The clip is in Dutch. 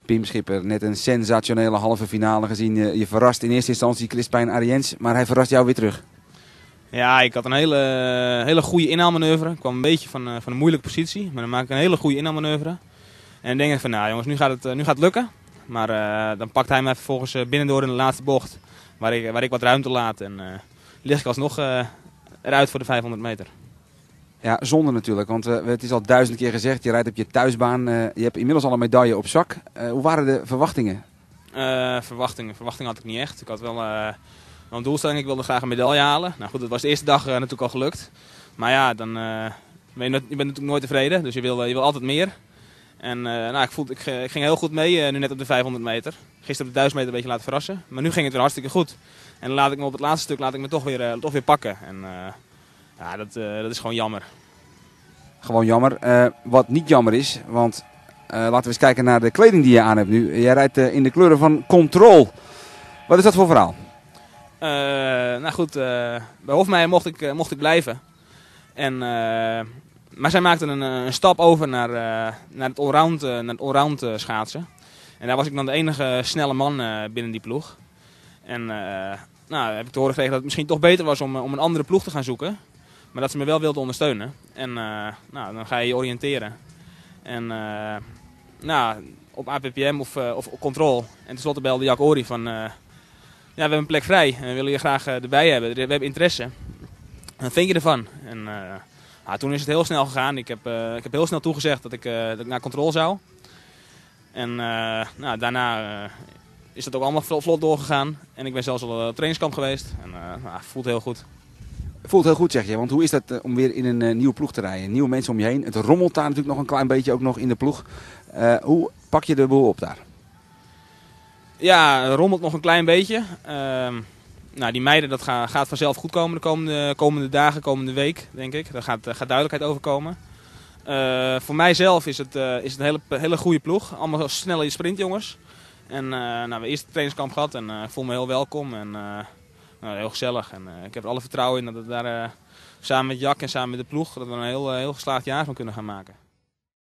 Pim Schipper, net een sensationele halve finale gezien. Je verrast in eerste instantie Crispijn Ariens, maar hij verrast jou weer terug. Ja, ik had een hele goede inhaalmanoeuvre. Ik kwam een beetje van een moeilijke positie, maar dan maak ik een hele goede inhaalmanoeuvre. En dan denk ik van, nou jongens, nu gaat het lukken. Maar dan pakt hij mij vervolgens binnendoor in de laatste bocht, waar ik wat ruimte laat. En lig ik alsnog eruit voor de 500 meter. Ja, zonde natuurlijk, want het is al 1000 keer gezegd. Je rijdt op je thuisbaan. Je hebt inmiddels al een medaille op zak. Hoe waren de verwachtingen? Verwachtingen had ik niet echt. Ik had wel een doelstelling. Ik wilde graag een medaille halen. Nou goed, dat was de eerste dag natuurlijk al gelukt. Maar ja, dan je bent natuurlijk nooit tevreden. Dus je wil altijd meer. En nou, ik ging heel goed mee nu net op de 500 meter. Gisteren op de 1000 meter een beetje laten verrassen. Maar nu ging het weer hartstikke goed. En dan laat ik me op het laatste stuk toch weer pakken. En ja, dat is gewoon jammer. Gewoon jammer. Wat niet jammer is, want laten we eens kijken naar de kleding die je aan hebt nu. Jij rijdt in de kleuren van Control. Wat is dat voor verhaal? Nou goed, bij Hofmeijer mocht ik blijven. Maar zij maakten een stap over naar het allround schaatsen. En daar was ik dan de enige snelle man binnen die ploeg. En nou, heb ik te horen gekregen dat het misschien toch beter was om een andere ploeg te gaan zoeken. Maar dat ze me wel wilden ondersteunen. En nou, dan ga je je oriënteren. En nou, op APPM of Control. En tenslotte belde Jack Ory van... ja, we hebben een plek vrij en we willen je graag erbij hebben. We hebben interesse. Wat vind je ervan? En nou, toen is het heel snel gegaan. Ik heb heel snel toegezegd dat ik naar Control zou. En nou, daarna is dat ook allemaal vlot doorgegaan. En ik ben zelfs al op trainingskamp geweest. En nou, het voelt heel goed. Voelt heel goed, zeg je. Want hoe is dat om weer in een nieuwe ploeg te rijden? Nieuwe mensen om je heen. Het rommelt daar natuurlijk nog een klein beetje ook nog in de ploeg. Hoe pak je de boel op daar? Ja, rommelt nog een klein beetje. Nou, die meiden, dat gaat vanzelf goed komen de komende dagen, komende week, denk ik. Daar gaat duidelijkheid over komen. Voor mijzelf is het een hele goede ploeg. Allemaal snelle sprintjongens. En nou, we hebben eerst het trainingskamp gehad en ik voel me heel welkom. En nou, heel gezellig. En ik heb er alle vertrouwen in dat we daar samen met Jack en samen met de ploeg dat we een heel geslaagd jaar van kunnen gaan maken.